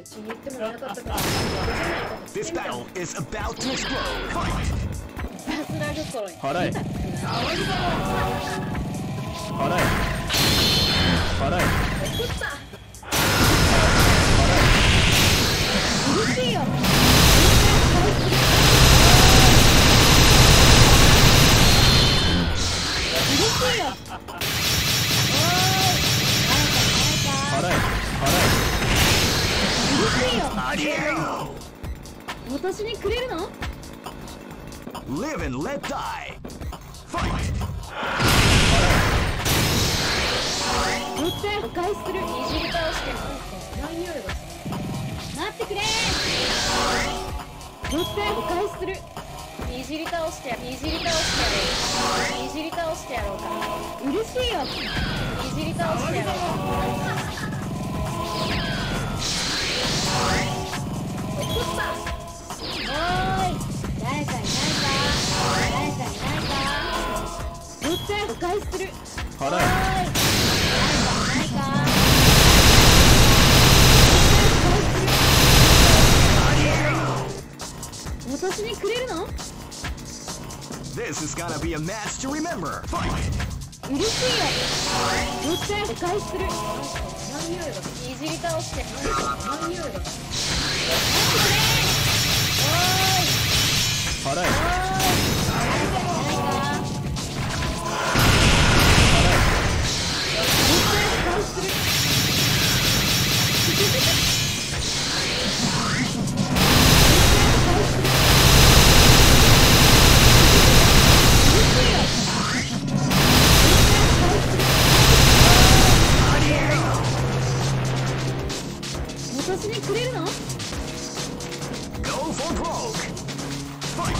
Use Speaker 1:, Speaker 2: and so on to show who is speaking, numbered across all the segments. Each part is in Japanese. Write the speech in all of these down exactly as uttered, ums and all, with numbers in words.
Speaker 1: うちに行ってもらえなかったから、じゃないかもしれ
Speaker 2: This
Speaker 1: ない。
Speaker 2: battle is about to explode. Fight!
Speaker 1: さすら心に。
Speaker 3: 払え。払え。払え。
Speaker 1: 怒った。うるしいよ。うるしいよ。
Speaker 3: 払え。払
Speaker 1: うるしいよ。
Speaker 2: Adios!
Speaker 1: 私にくれるの？
Speaker 2: Live and let die. Fight!
Speaker 1: 乗ってお返しする。いじり倒して何匂いがする。待ってくれ。乗ってお返しする。いじり倒していじり倒してやろう。いじり倒してやろうか。うるしいよ。いじり倒してやろうか。怒った。おーい、誰かいないか。誰かいないか。乗ってお返しする。
Speaker 3: 払え。
Speaker 1: おーい、誰かいないか。私にくれるの？
Speaker 2: This is gonna be a match to remember. Fight!
Speaker 1: うるしいよ。乗ってお返しする。何匂いがいじり倒して。何匂いが待ってくれ。おーい。
Speaker 3: 払え。
Speaker 1: おーい。誰かいないか。乗ってお返しする。私にくれるの？
Speaker 2: Go for broke. Fight!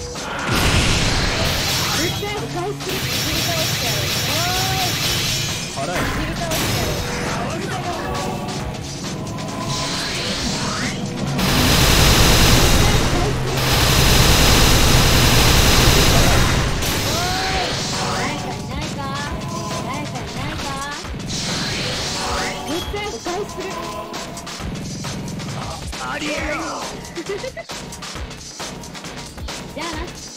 Speaker 1: 乗ってお返しする。いじり倒してやろう。おーい。
Speaker 3: 払え。
Speaker 1: いじり倒してやろう。誰かいないか。誰かいないか。乗ってお返しする。
Speaker 2: Adios!
Speaker 1: じゃあな。